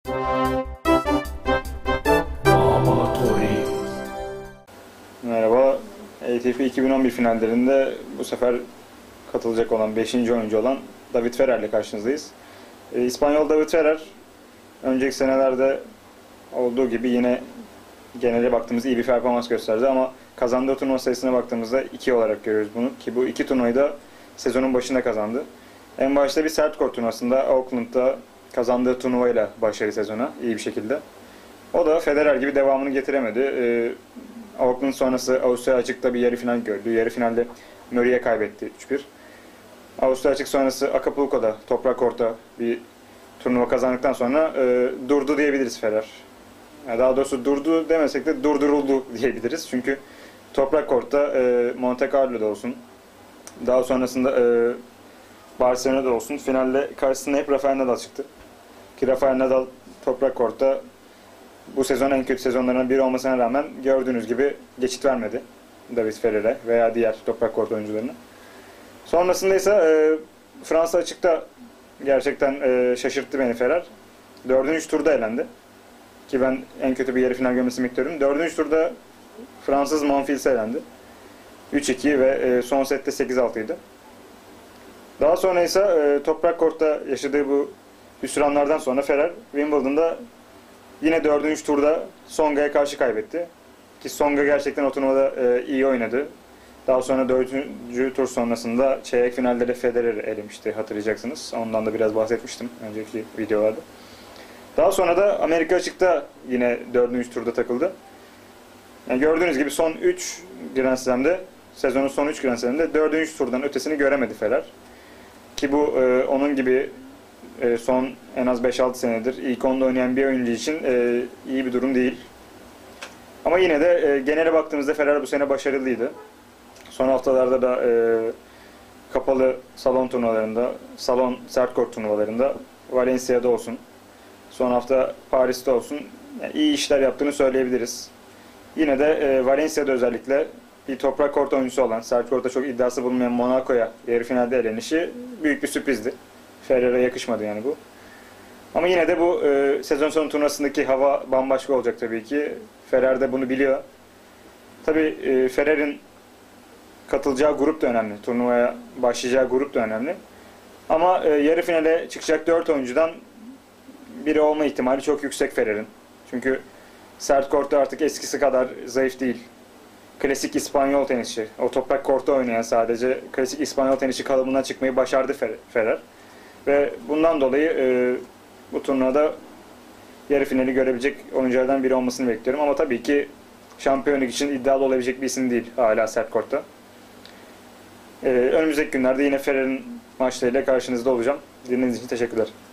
Merhaba, ATP 2011 finallerinde bu sefer katılacak olan 5. oyuncu olan David Ferrer ile karşınızdayız. İspanyol David Ferrer, önceki senelerde olduğu gibi yine genele baktığımızda iyi bir performans gösterdi ama kazandığı turnuva sayısına baktığımızda 2 olarak görüyoruz bunu, ki bu 2 turnuvayı da sezonun başında kazandı. En başta bir sert kort turnuvasında Auckland'da kazandığı turnuvayla başladı sezona iyi bir şekilde. O da Federer gibi devamını getiremedi. Auckland sonrası Avustralya Açık'ta bir yarı final gördü. Yarı finalde Murray'e kaybetti 3-1. Avustralya Açık sonrası Acapulco'da toprak kortta bir turnuva kazandıktan sonra durdu diyebiliriz Ferrer. Yani daha doğrusu durdu demesek de durduruldu diyebiliriz. Çünkü toprak kortta Monte Carlo'da olsun, daha sonrasında Barcelona'da olsun finalde karşısında hep Rafael Nadal çıktı. Ki Rafael Nadal toprak kortta bu sezon en kötü sezonlarından biri olmasına rağmen gördüğünüz gibi geçit vermedi David Ferrer'e veya diğer toprak kort oyuncularına. Sonrasında ise Fransa Açık'ta gerçekten şaşırttı beni Ferrer. 4. turda elendi. Ki ben en kötü bir yarı final görmesini bekliyorum. 4. turda Fransız Monfils'e elendi. 3-2 ve son sette 8-6'ydı. Daha sonra ise toprak kortta yaşadığı bu hüsranlardan sonra Ferrer Wimbledon'da yine 4. turda Tsonga'ya karşı kaybetti. Ki Tsonga gerçekten o turnuvada iyi oynadı. Daha sonra 4. tur sonrasında çeyrek finalde de Federer'i elemişti, hatırlayacaksınız. Ondan da biraz bahsetmiştim önceki videolarda. Daha sonra da Amerika Açık'ta yine 4. turda takıldı. Yani gördüğünüz gibi son 3 Grand Slam'de, sezonun son 3 Grand Slam'de 4. turdan ötesini göremedi Ferrer. Ki bu onun gibi son en az 5-6 senedir ilk onda oynayan bir oyuncu için iyi bir durum değil. Ama yine de genele baktığımızda Ferrer bu sene başarılıydı. Son haftalarda da kapalı salon turnuvalarında, salon sert kort turnuvalarında, Valencia'da olsun, son hafta Paris'te olsun yani iyi işler yaptığını söyleyebiliriz. Yine de Valencia'da özellikle bir toprak kort oyuncusu olan, sert kortta çok iddiası bulunmayan Monaco'ya yarı finalde elenişi büyük bir sürprizdi. Ferrer'e yakışmadı yani bu. Ama yine de bu sezon sonu turnuvasındaki hava bambaşka olacak tabii ki. Ferrer de bunu biliyor. Tabii Ferrer'in katılacağı grup da önemli. Turnuvaya başlayacağı grup da önemli. Ama yarı finale çıkacak 4 oyuncudan biri olma ihtimali çok yüksek Ferrer'in. Çünkü sert kortta artık eskisi kadar zayıf değil. Klasik İspanyol tenisçi. O toprak kortta oynayan sadece klasik İspanyol tenisçi kalıbından çıkmayı başardı Ferrer. Ve bundan dolayı bu turnuvada yarı finali görebilecek oyunculardan biri olmasını bekliyorum. Ama tabii ki şampiyonluk için iddialı olabilecek bir isim değil hala sert kortta. Önümüzdeki günlerde yine Ferrer'in maçlarıyla karşınızda olacağım. Dinlediğiniz için teşekkürler.